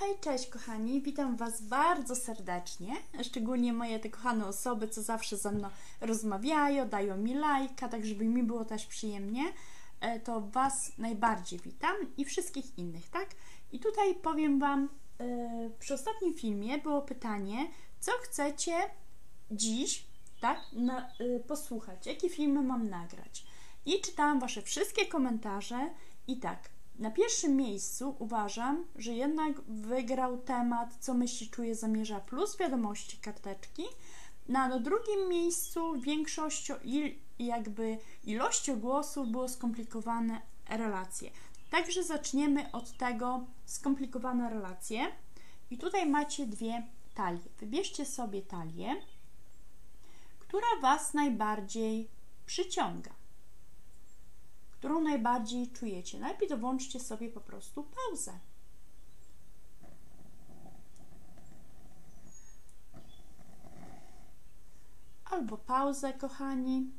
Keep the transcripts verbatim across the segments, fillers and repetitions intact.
Hej, cześć kochani, witam Was bardzo serdecznie, szczególnie moje te kochane osoby, co zawsze ze mną rozmawiają, dają mi lajka, tak żeby mi było też przyjemnie, to Was najbardziej witam i wszystkich innych, tak? I tutaj powiem Wam, przy ostatnim filmie było pytanie, co chcecie dziś, tak, na, posłuchać, jakie filmy mam nagrać. I czytałam Wasze wszystkie komentarze i tak, na pierwszym miejscu uważam, że jednak wygrał temat co myśli, czuje, zamierza plus wiadomości karteczki. Na, na drugim miejscu większością il, jakby ilością głosów było skomplikowane relacje. Także zaczniemy od tego skomplikowane relacje. I tutaj macie dwie talie. Wybierzcie sobie talię, która Was najbardziej przyciąga, którą najbardziej czujecie. Najpierw to włączcie sobie po prostu pauzę. Albo pauzę, kochani.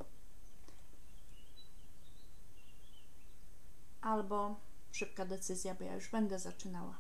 Albo szybka decyzja, bo ja już będę zaczynała.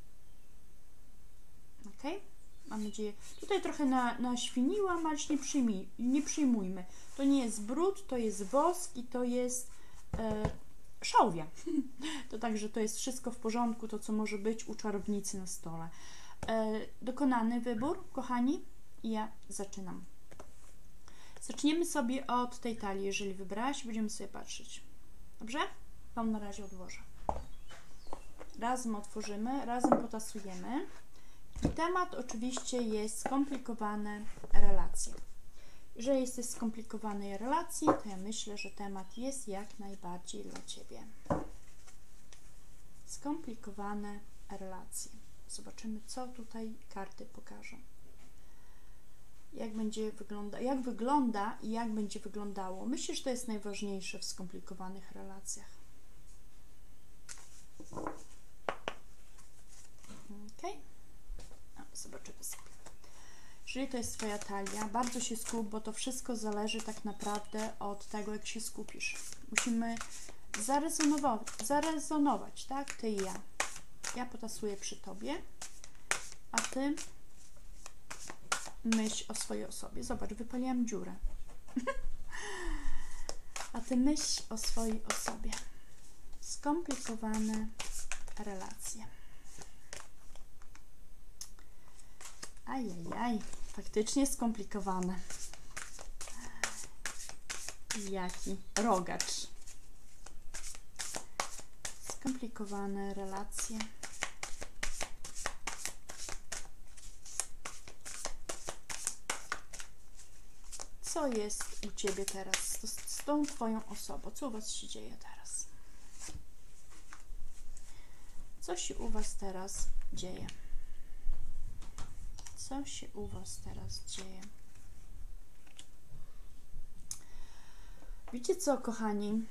Ok? Mam nadzieję. Tutaj trochę na, naświniłam, ale nie, przyjmij, nie przyjmujmy. To nie jest brud, to jest wosk i to jest e, szałwia. To także to jest wszystko w porządku, to co może być u czarownicy na stole. E, dokonany wybór, kochani, i ja zaczynam. Zaczniemy sobie od tej talii, jeżeli wybrałaś, będziemy sobie patrzeć. Dobrze? Wam na razie odłożę. Razem otworzymy, razem potasujemy. I temat oczywiście jest skomplikowane relacje. Jeżeli jesteś w skomplikowanej relacji, to ja myślę, że temat jest jak najbardziej dla Ciebie. Skomplikowane relacje. Zobaczymy, co tutaj karty pokażą. Jak będzie wygląda, jak wygląda i jak będzie wyglądało. Myślę, że to jest najważniejsze w skomplikowanych relacjach. Ok? Zobaczymy sobie. Jeżeli to jest Twoja talia, bardzo się skup, bo to wszystko zależy tak naprawdę od tego, jak się skupisz. Musimy zarezonować, zarezonować, tak? Ty i ja. Ja potasuję przy Tobie, a Ty myśl o swojej osobie. Zobacz, wypaliłam dziurę. A Ty myśl o swojej osobie. Skomplikowane relacje. Ajajaj, faktycznie skomplikowane. Jaki rogacz. Skomplikowane relacje. Co jest u Ciebie teraz z, z tą Twoją osobą? Co u Was się dzieje teraz? Co się u Was teraz dzieje? Co się u Was teraz dzieje? Wiecie co, kochani?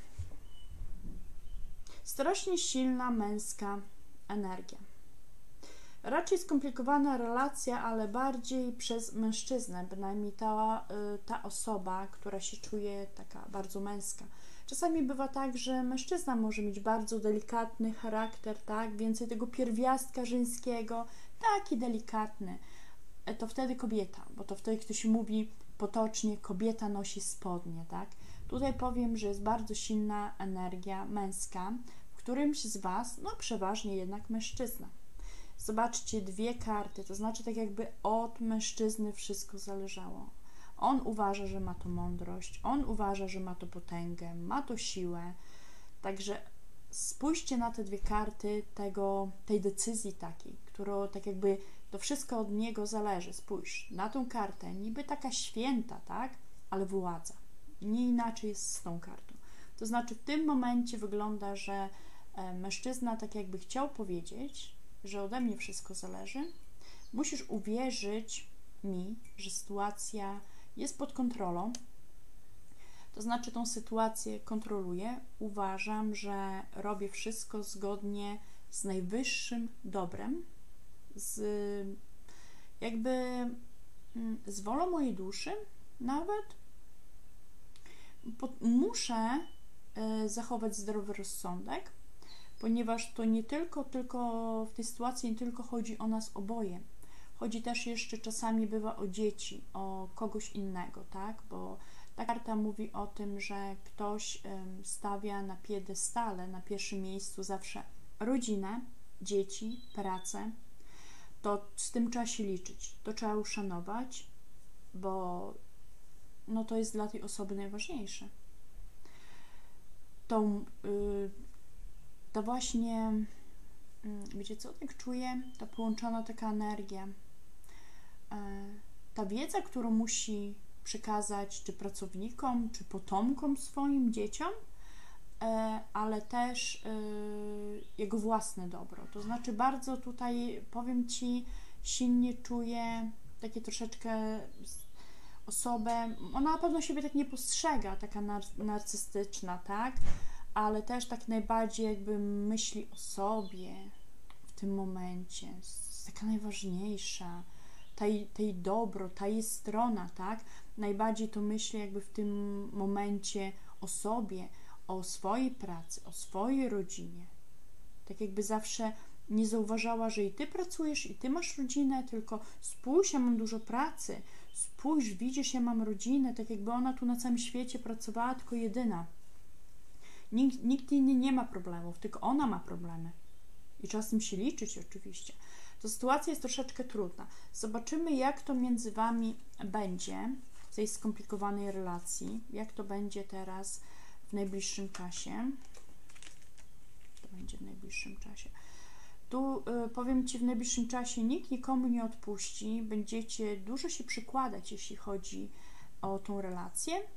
Strasznie silna męska energia. Raczej skomplikowana relacja, ale bardziej przez mężczyznę, bynajmniej ta, ta osoba, która się czuje taka bardzo męska. Czasami bywa tak, że mężczyzna może mieć bardzo delikatny charakter, tak? Więcej tego pierwiastka żeńskiego, taki delikatny. To wtedy kobieta, bo to wtedy ktoś mówi potocznie, kobieta nosi spodnie, tak? Tutaj powiem, że jest bardzo silna energia męska, w którymś z Was, no przeważnie jednak mężczyzna. Zobaczcie, dwie karty, to znaczy tak jakby od mężczyzny wszystko zależało. On uważa, że ma to mądrość, on uważa, że ma to potęgę, ma to siłę, także spójrzcie na te dwie karty tego, tej decyzji takiej, którą tak jakby to wszystko od niego zależy. Spójrz na tą kartę, niby taka święta, tak? Ale władza. Nie inaczej jest z tą kartą. To znaczy w tym momencie wygląda, że mężczyzna tak jakby chciał powiedzieć, że ode mnie wszystko zależy. Musisz uwierzyć mi, że sytuacja jest pod kontrolą. To znaczy tą sytuację kontroluję. Uważam, że robię wszystko zgodnie z najwyższym dobrem, z jakby z wolą mojej duszy nawet. Muszę zachować zdrowy rozsądek, ponieważ to nie tylko, tylko w tej sytuacji nie tylko chodzi o nas oboje. Chodzi też jeszcze czasami bywa o dzieci, o kogoś innego, tak? Bo ta karta mówi o tym, że ktoś stawia na piedestale, na pierwszym miejscu zawsze rodzinę, dzieci, pracę. To z tym trzeba się liczyć, to trzeba uszanować, bo no to jest dla tej osoby najważniejsze. To, yy, to właśnie, yy, wiecie co, tak czuję, ta połączona taka energia, yy, ta wiedza, którą musi przekazać czy pracownikom, czy potomkom swoim dzieciom, yy, ale też yy, jego własne dobro. To znaczy bardzo tutaj, powiem Ci, silnie czuję takie troszeczkę osobę, ona na pewno siebie tak nie postrzega, taka nar- narcystyczna, tak? Ale też tak najbardziej jakby myśli o sobie w tym momencie, jest taka najważniejsza, tej, tej dobro, ta jej strona, tak? Najbardziej to myśli jakby w tym momencie o sobie, o swojej pracy, o swojej rodzinie. Tak jakby zawsze nie zauważała, że i ty pracujesz, i ty masz rodzinę, tylko spójrz, ja mam dużo pracy, spójrz, widzisz, ja mam rodzinę, tak jakby ona tu na całym świecie pracowała tylko jedyna. Nikt, nikt inny nie ma problemów, tylko ona ma problemy. I trzeba z tym się liczyć oczywiście. To sytuacja jest troszeczkę trudna. Zobaczymy, jak to między wami będzie w tej skomplikowanej relacji, jak to będzie teraz w najbliższym czasie. To będzie w najbliższym czasie. Tu y, powiem Ci, w najbliższym czasie nikt nikomu nie odpuści, będziecie dużo się przykładać, jeśli chodzi o tą relację. Y,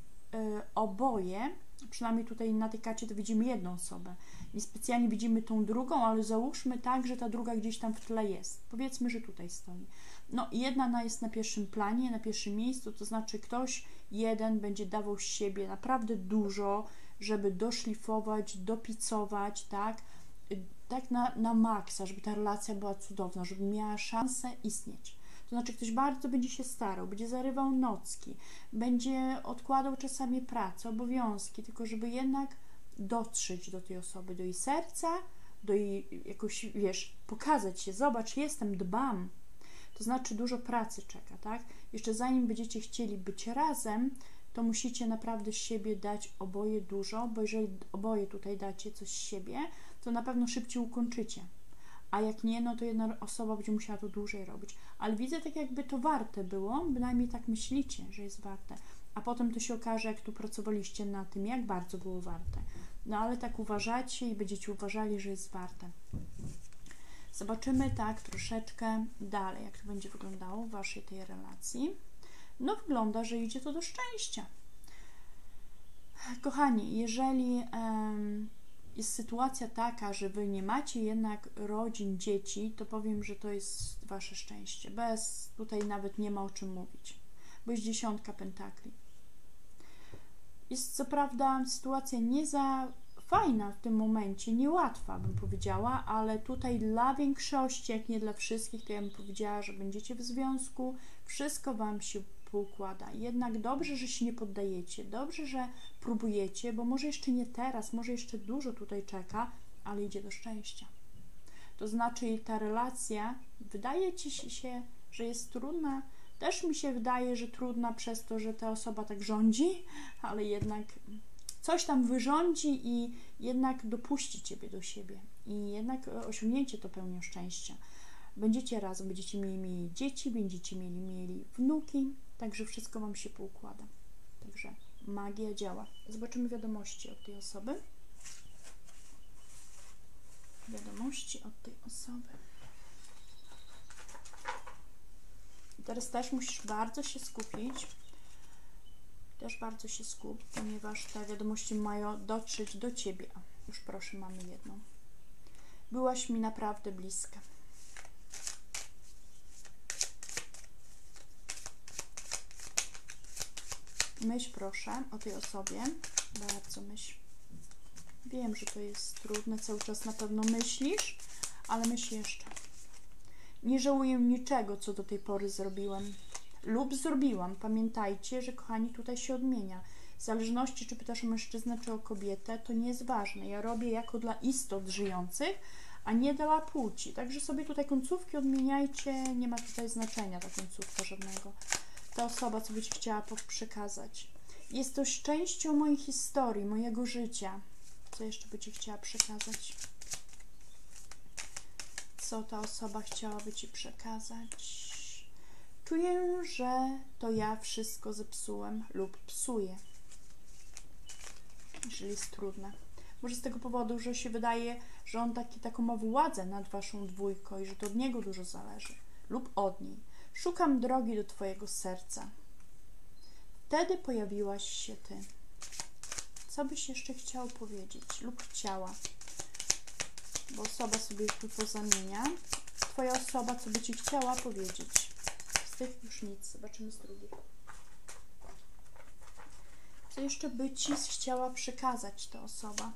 oboje, przynajmniej tutaj na tej karcie to widzimy jedną osobę, niespecjalnie widzimy tą drugą, ale załóżmy tak, że ta druga gdzieś tam w tle jest. Powiedzmy, że tutaj stoi. No jedna jest na pierwszym planie, na pierwszym miejscu, to znaczy ktoś jeden będzie dawał z siebie naprawdę dużo, żeby doszlifować, dopicować, tak, tak na, na maksa, żeby ta relacja była cudowna, żeby miała szansę istnieć. To znaczy ktoś bardzo będzie się starał, będzie zarywał nocki, będzie odkładał czasami pracę, obowiązki, tylko żeby jednak dotrzeć do tej osoby, do jej serca, do jej jakoś, wiesz, pokazać się, zobacz, jestem, dbam. To znaczy dużo pracy czeka, tak? Jeszcze zanim będziecie chcieli być razem, to musicie naprawdę z siebie dać oboje dużo, bo jeżeli oboje tutaj dacie coś z siebie, to na pewno szybciej ukończycie. A jak nie, no to jedna osoba będzie musiała to dłużej robić. Ale widzę tak, jakby to warte było, bynajmniej tak myślicie, że jest warte. A potem to się okaże, jak tu pracowaliście na tym, jak bardzo było warte. No ale tak uważacie i będziecie uważali, że jest warte. Zobaczymy tak troszeczkę dalej, jak to będzie wyglądało w waszej tej relacji. No wygląda, że idzie to do szczęścia. Kochani, jeżeli um, jest sytuacja taka, że wy nie macie jednak rodzin, dzieci, to powiem, że to jest wasze szczęście. Bez, tutaj nawet nie ma o czym mówić, bo jest dziesiątka pentakli. Jest co prawda sytuacja nie za fajna w tym momencie, niełatwa bym powiedziała, ale tutaj dla większości, jak nie dla wszystkich, to ja bym powiedziała, że będziecie w związku, wszystko wam się poukłada. Jednak dobrze, że się nie poddajecie, dobrze, że próbujecie, bo może jeszcze nie teraz, może jeszcze dużo tutaj czeka, ale idzie do szczęścia. To znaczy ta relacja wydaje ci się, że jest trudna, też mi się wydaje, że trudna przez to, że ta osoba tak rządzi, ale jednak coś tam wyrządzi i jednak dopuści ciebie do siebie i jednak osiągnięcie to pełnią szczęścia. Będziecie razem, będziecie mieli, mieli dzieci, będziecie mieli, mieli wnuki, także wszystko wam się poukłada. Także magia działa. Zobaczymy wiadomości od tej osoby. Wiadomości od tej osoby. I teraz też musisz bardzo się skupić. Też bardzo się skup, ponieważ te wiadomości mają dotrzeć do ciebie. Już proszę, mamy jedną. Byłaś mi naprawdę bliska. Myśl proszę o tej osobie. Bardzo myśl. Wiem, że to jest trudne, cały czas na pewno myślisz, ale myśl jeszcze. Nie żałuję niczego, co do tej pory zrobiłem lub zrobiłam. Pamiętajcie, że kochani, tutaj się odmienia. W zależności, czy pytasz o mężczyznę, czy o kobietę, to nie jest ważne. Ja robię jako dla istot żyjących, a nie dla płci. Także sobie tutaj końcówki odmieniajcie, nie ma tutaj znaczenia ta końcówka żadnego. Ta osoba, co by Ci chciała przekazać. Jest to częścią mojej historii, mojego życia. Co jeszcze by Ci chciała przekazać? Co ta osoba chciałaby Ci przekazać? Czuję, że to ja wszystko zepsułem lub psuję. Jeżeli jest trudne. Może z tego powodu, że się wydaje, że on taki, taką ma władzę nad Waszą dwójką i że to od niego dużo zależy. Lub od niej. Szukam drogi do Twojego serca. Wtedy pojawiłaś się Ty. Co byś jeszcze chciał powiedzieć lub chciała? Bo osoba sobie tu pozamienia. Twoja osoba, co by Ci chciała powiedzieć? Z tych już nic. Zobaczymy z drugiej. Co jeszcze by Ci chciała przekazać ta osoba?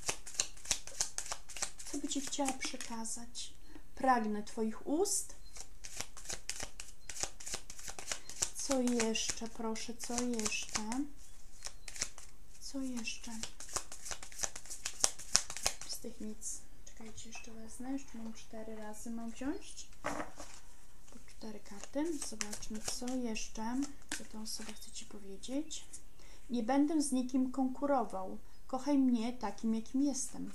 Co by Ci chciała przekazać? Pragnę Twoich ust. Co jeszcze, proszę, co jeszcze? Co jeszcze? Z tych nic. Czekajcie, jeszcze wezmę. Jeszcze mam cztery razy, mam wziąć. Po cztery karty. Zobaczmy, co jeszcze. Co ta osoba chce Ci powiedzieć. Nie będę z nikim konkurował. Kochaj mnie takim, jakim jestem.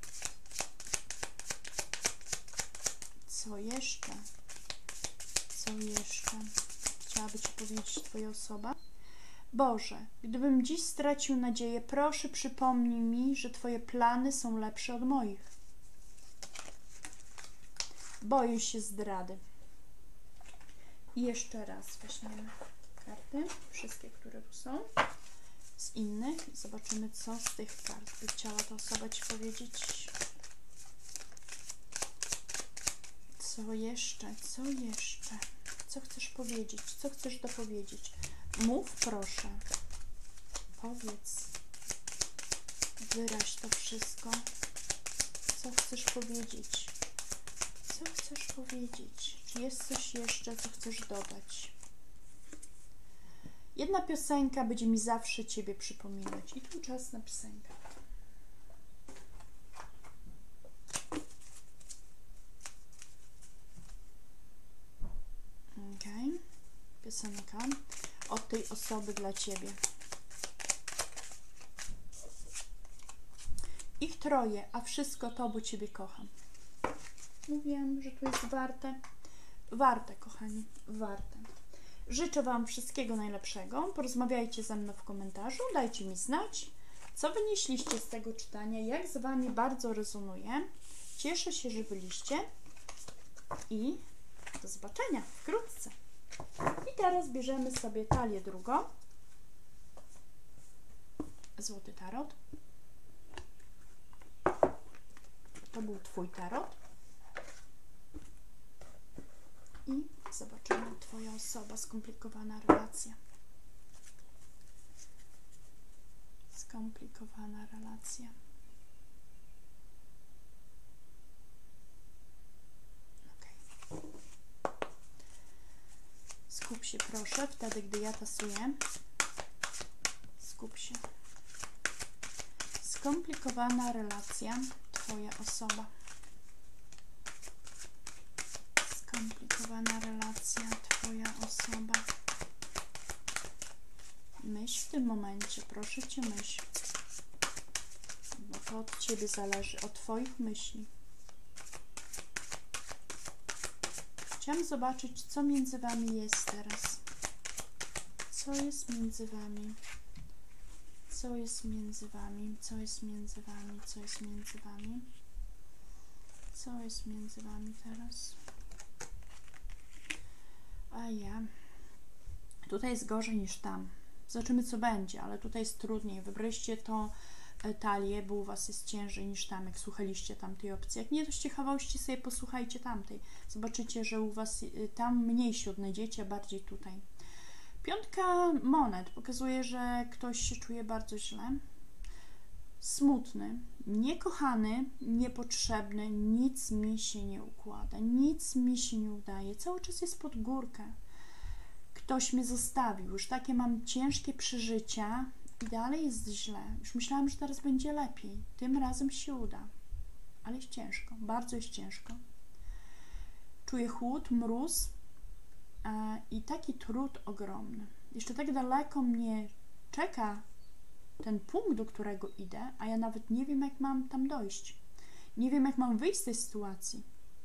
Co jeszcze? Co jeszcze? Chciałaby Ci powiedzieć Twoja osoba? Boże, gdybym dziś stracił nadzieję, proszę przypomnij mi, że Twoje plany są lepsze od moich. Boję się zdrady. I jeszcze raz weźmiemy karty, wszystkie, które tu są, z innych i zobaczymy, co z tych kart by chciała ta osoba Ci powiedzieć. Co jeszcze? Co jeszcze? Co chcesz powiedzieć? Co chcesz dopowiedzieć? Mów, proszę. Powiedz. Wyraź to wszystko. Co chcesz powiedzieć? Co chcesz powiedzieć? Czy jest coś jeszcze, co chcesz dodać? Jedna piosenka będzie mi zawsze Ciebie przypominać. I tu czas na piosenkę. Okej. Okay. Piosenka od tej osoby dla Ciebie. Ich troje, a wszystko to, bo Ciebie kocham. Mówiłam, że tu jest warte. Warte, kochani, warte. Życzę Wam wszystkiego najlepszego. Porozmawiajcie ze mną w komentarzu. Dajcie mi znać, co wynieśliście z tego czytania, jak z Wami bardzo rezonuje. Cieszę się, że byliście i do zobaczenia wkrótce. I teraz bierzemy sobie talię drugą. Złoty tarot. To był Twój tarot. I zobaczymy Twoja osoba, skomplikowana relacja. Skomplikowana relacja. Ok. Skup się proszę, wtedy gdy ja tasuję. Skup się. Skomplikowana relacja, Twoja osoba. Skomplikowana relacja, Twoja osoba. Myśl w tym momencie, proszę Cię, myśl. Bo to od Ciebie zależy, od Twoich myśli. Chciałam zobaczyć, co między Wami jest teraz. Co jest między Wami? Co jest między Wami? Co jest między Wami? Co jest między Wami? Co jest między Wami teraz? A ja. Tutaj jest gorzej niż tam. Zobaczymy, co będzie, ale tutaj jest trudniej. Wybraliście to talię, bo u Was jest ciężej niż tam, jak słuchaliście tamtej opcji. Jak nie, to z ciekawości sobie posłuchajcie tamtej. Zobaczycie, że u Was tam mniej się odnajdziecie, a bardziej tutaj. Piątka monet pokazuje, że ktoś się czuje bardzo źle. Smutny, niekochany, niepotrzebny, nic mi się nie układa, nic mi się nie udaje, cały czas jest pod górkę. Ktoś mnie zostawił, już takie mam ciężkie przeżycia, i dalej jest źle. Już myślałam, że teraz będzie lepiej. Tym razem się uda. Ale jest ciężko, bardzo jest ciężko. Czuję chłód, mróz e, i taki trud ogromny. Jeszcze tak daleko mnie czeka ten punkt, do którego idę, a ja nawet nie wiem, jak mam tam dojść. Nie wiem, jak mam wyjść z tej sytuacji.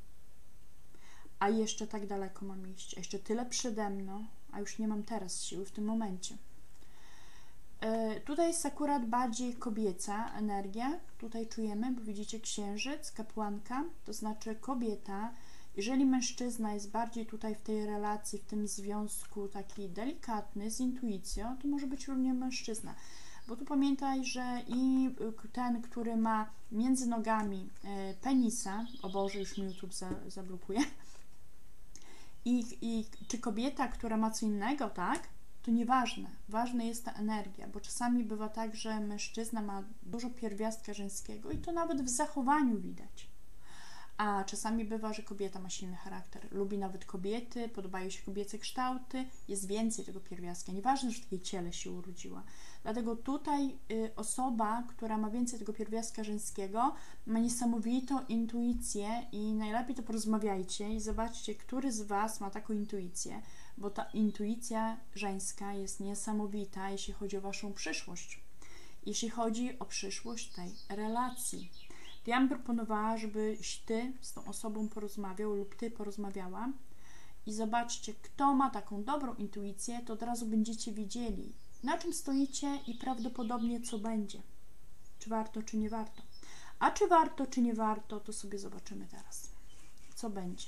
A jeszcze tak daleko mam iść. A jeszcze tyle przede mną, a już nie mam teraz siły w tym momencie. Yy, tutaj jest akurat bardziej kobieca energia. Tutaj czujemy, bo widzicie księżyc, kapłanka, to znaczy kobieta. Jeżeli mężczyzna jest bardziej tutaj w tej relacji, w tym związku taki delikatny, z intuicją, to może być również mężczyzna. Bo tu pamiętaj, że i ten, który ma między nogami penisa, o Boże, już mi YouTube za, zablokuje, I, i czy kobieta, która ma co innego, tak, to nieważne. Ważna jest ta energia, bo czasami bywa tak, że mężczyzna ma dużo pierwiastka żeńskiego i to nawet w zachowaniu widać. A czasami bywa, że kobieta ma silny charakter, lubi nawet kobiety, podobają się kobiece kształty, jest więcej tego pierwiastka. Nieważne, że w takiej ciele się urodziła. Dlatego tutaj y, osoba, która ma więcej tego pierwiastka żeńskiego, ma niesamowitą intuicję i najlepiej to porozmawiajcie i zobaczcie, który z Was ma taką intuicję, bo ta intuicja żeńska jest niesamowita, jeśli chodzi o Waszą przyszłość. Jeśli chodzi o przyszłość tej relacji. To ja bym proponowała, żebyś Ty z tą osobą porozmawiał lub Ty porozmawiała i zobaczcie, kto ma taką dobrą intuicję, to od razu będziecie wiedzieli, na czym stoicie i prawdopodobnie co będzie. Czy warto, czy nie warto. A czy warto, czy nie warto, to sobie zobaczymy teraz. Co będzie.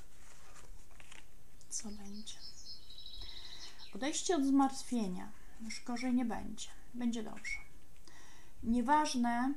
Co będzie. Odejście od zmartwienia. Już gorzej nie będzie. Będzie dobrze. Nieważne,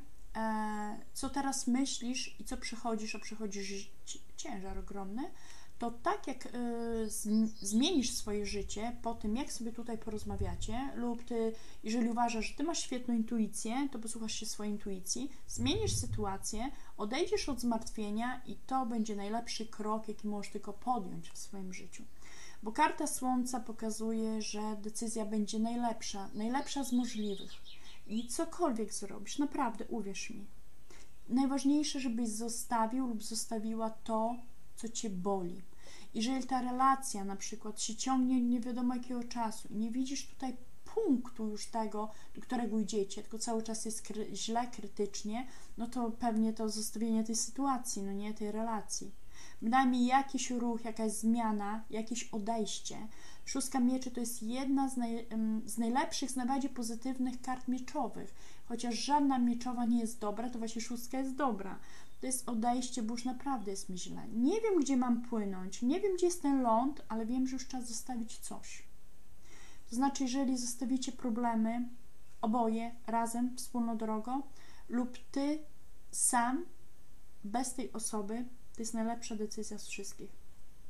co teraz myślisz i co przychodzisz, a przychodzisz ciężar ogromny, to tak jak zmienisz swoje życie po tym, jak sobie tutaj porozmawiacie, lub Ty, jeżeli uważasz, że Ty masz świetną intuicję, to posłuchasz się swojej intuicji, zmienisz sytuację, odejdziesz od zmartwienia i to będzie najlepszy krok, jaki możesz tylko podjąć w swoim życiu. Bo karta Słońca pokazuje, że decyzja będzie najlepsza, najlepsza z możliwych. I cokolwiek zrobisz, naprawdę, uwierz mi. Najważniejsze, żebyś zostawił lub zostawiła to, co Cię boli. Jeżeli ta relacja na przykład się ciągnie nie wiadomo jakiego czasu i nie widzisz tutaj punktu już tego, do którego idziecie, tylko cały czas jest kry- źle, krytycznie, no to pewnie to zostawienie tej sytuacji, no nie, tej relacji. Bynajmniej jakiś ruch, jakaś zmiana, jakieś odejście. Szóstka mieczy to jest jedna z, naj, z najlepszych, z najbardziej pozytywnych kart mieczowych. Chociaż żadna mieczowa nie jest dobra, to właśnie szóstka jest dobra. To jest odejście, bo już naprawdę jest mi źle. Nie wiem, gdzie mam płynąć, nie wiem, gdzie jest ten ląd, ale wiem, że już czas zostawić coś. To znaczy, jeżeli zostawicie problemy, oboje, razem, wspólną drogą, lub Ty sam, bez tej osoby, to jest najlepsza decyzja z wszystkich.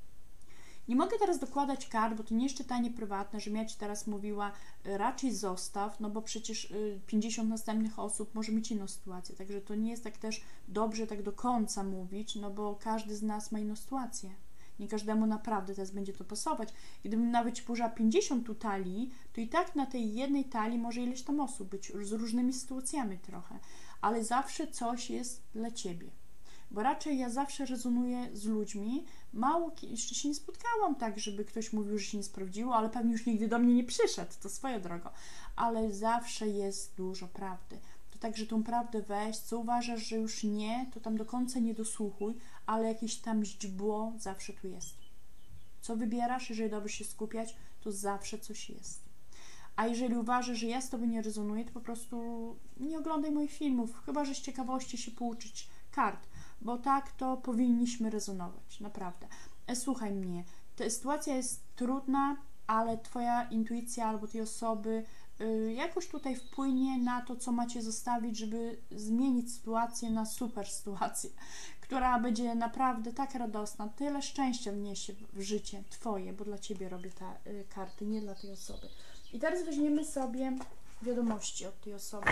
Nie mogę teraz dokładać kart, bo to nie jest czytanie prywatne, żebym ja Ci teraz mówiła raczej zostaw, no bo przecież pięćdziesiąt następnych osób może mieć inną sytuację, także to nie jest tak też dobrze tak do końca mówić, no bo każdy z nas ma inną sytuację. Nie każdemu naprawdę teraz będzie to pasować. Gdybym nawet Ci położyła pięćdziesiąt tu talii, to i tak na tej jednej talii może ileś tam osób być z różnymi sytuacjami trochę, ale zawsze coś jest dla Ciebie. Bo raczej ja zawsze rezonuję z ludźmi, mało, jeszcze się nie spotkałam tak, żeby ktoś mówił, że się nie sprawdziło, ale pewnie już nigdy do mnie nie przyszedł, to swoją drogą, ale zawsze jest dużo prawdy. To także tą prawdę weź, co uważasz, że już nie, to tam do końca nie dosłuchuj, ale jakieś tam źdźbło zawsze tu jest. Co wybierasz, jeżeli dobrze się skupiać, to zawsze coś jest. A jeżeli uważasz, że ja z Tobą nie rezonuję, to po prostu nie oglądaj moich filmów, chyba że z ciekawości się pouczyć kart, bo tak to powinniśmy rezonować, naprawdę. Słuchaj mnie, ta sytuacja jest trudna, ale Twoja intuicja albo tej osoby y, jakoś tutaj wpłynie na to, co macie zostawić, żeby zmienić sytuację na super sytuację, która będzie naprawdę tak radosna, tyle szczęścia wniesie w życie Twoje, bo dla Ciebie robię te y, karty, nie dla tej osoby. I teraz weźmiemy sobie wiadomości od tej osoby.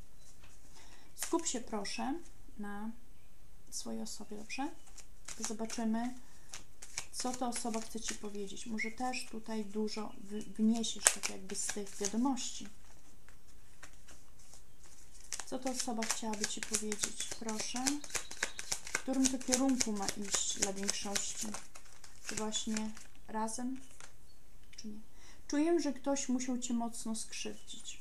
Skup się proszę na swojej osobie, dobrze? Zobaczymy, co ta osoba chce Ci powiedzieć. Może też tutaj dużo wniesiesz tak jakby z tych wiadomości. Co ta osoba chciałaby Ci powiedzieć? Proszę. W którym to kierunku ma iść dla większości? Czy właśnie razem? Czy nie? Czuję, że ktoś musiał Cię mocno skrzywdzić.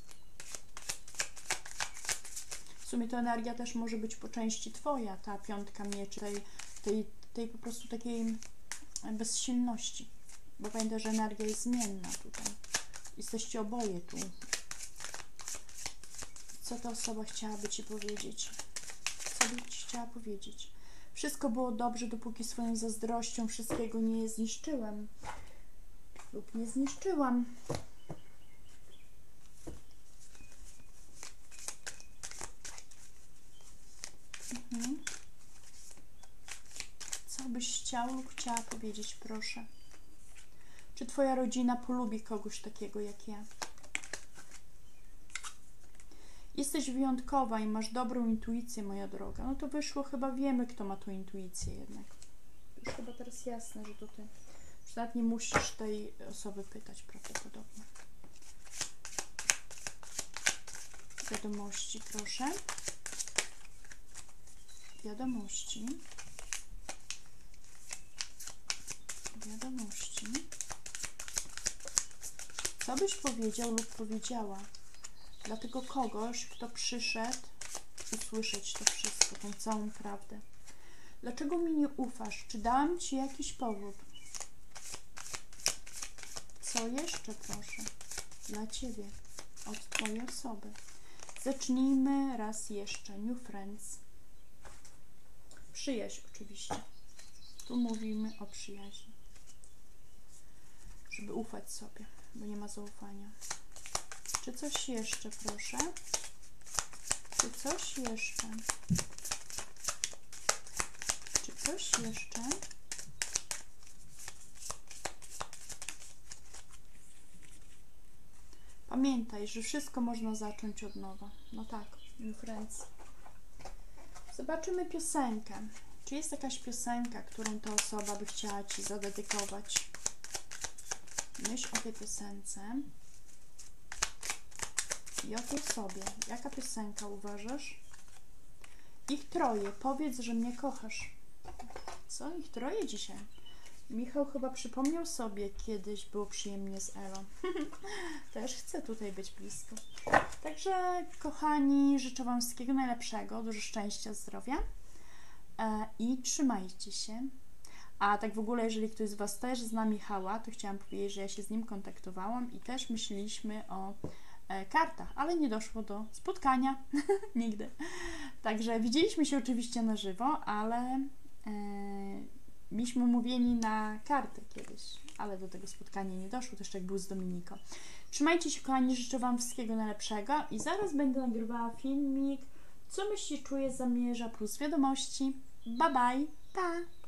W sumie ta energia też może być po części Twoja, ta piątka mieczy, tej, tej, tej po prostu takiej bezsilności. Bo pamiętaj, że energia jest zmienna tutaj. Jesteście oboje tu. Co ta osoba chciałaby Ci powiedzieć? Co by Ci chciała powiedzieć? Wszystko było dobrze, dopóki swoją zazdrością wszystkiego nie zniszczyłem. Lub nie zniszczyłam. Mhm. Co byś chciał lub chciała powiedzieć, proszę? Czy Twoja rodzina polubi kogoś takiego jak ja? Jesteś wyjątkowa i masz dobrą intuicję, moja droga. No to wyszło, chyba wiemy, kto ma tą intuicję jednak. Już chyba teraz jasne, że to Ty. Już nawet nie musisz tej osoby pytać prawdopodobnie. Wiadomości, proszę. Wiadomości. Wiadomości. Co byś powiedział lub powiedziała dla tego kogoś, kto przyszedł usłyszeć to wszystko, tą całą prawdę? Dlaczego mi nie ufasz? Czy dałam Ci jakiś powód? Co jeszcze, proszę, dla Ciebie, od Twojej osoby? Zacznijmy raz jeszcze. New Friends. Przyjaźń oczywiście. Tu mówimy o przyjaźni. Żeby ufać sobie, bo nie ma zaufania. Czy coś jeszcze, proszę? Czy coś jeszcze? Czy coś jeszcze? Pamiętaj, że wszystko można zacząć od nowa. No tak, New Friends. Zobaczymy piosenkę. Czy jest jakaś piosenka, którą ta osoba by chciała Ci zadedykować? Myśl o tej piosence. I o tej sobie. Jaka piosenka uważasz? Ich troje. Powiedz, że mnie kochasz. Co? Ich troje dzisiaj? Michał chyba przypomniał sobie, kiedyś było przyjemnie z Elą. Też chcę tutaj być blisko. Także, kochani, życzę Wam wszystkiego najlepszego, dużo szczęścia, zdrowia e, i trzymajcie się. A tak w ogóle, jeżeli ktoś z Was też zna Michała, to chciałam powiedzieć, że ja się z nim kontaktowałam i też myśleliśmy o e, kartach, ale nie doszło do spotkania. Nigdy. Także widzieliśmy się oczywiście na żywo, ale e, mieliśmy umówieni na karty kiedyś, ale do tego spotkania nie doszło, też tak był z Dominiko. Trzymajcie się, kochani, życzę Wam wszystkiego najlepszego i zaraz będę nagrywała filmik, co myśli, czuje, zamierza, plus wiadomości. Bye bye, pa!